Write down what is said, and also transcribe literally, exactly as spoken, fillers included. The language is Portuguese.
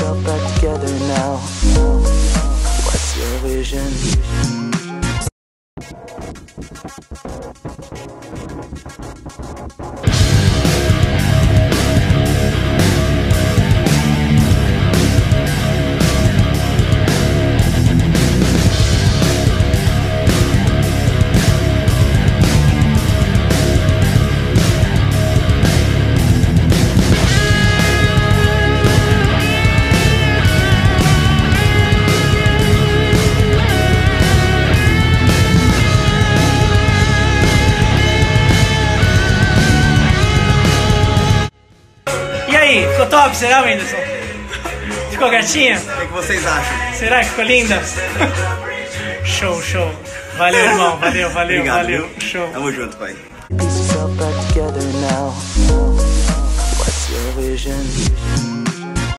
yourself back together now. What's your vision? Ficou top, será, Whindersson? Ficou gatinha? O que, que vocês acham? Será que ficou linda? Show, show. Valeu, irmão. Valeu, valeu, Obrigado, valeu. Viu? Show. Tamo junto, pai. Piece yourself back together now. What's your vision?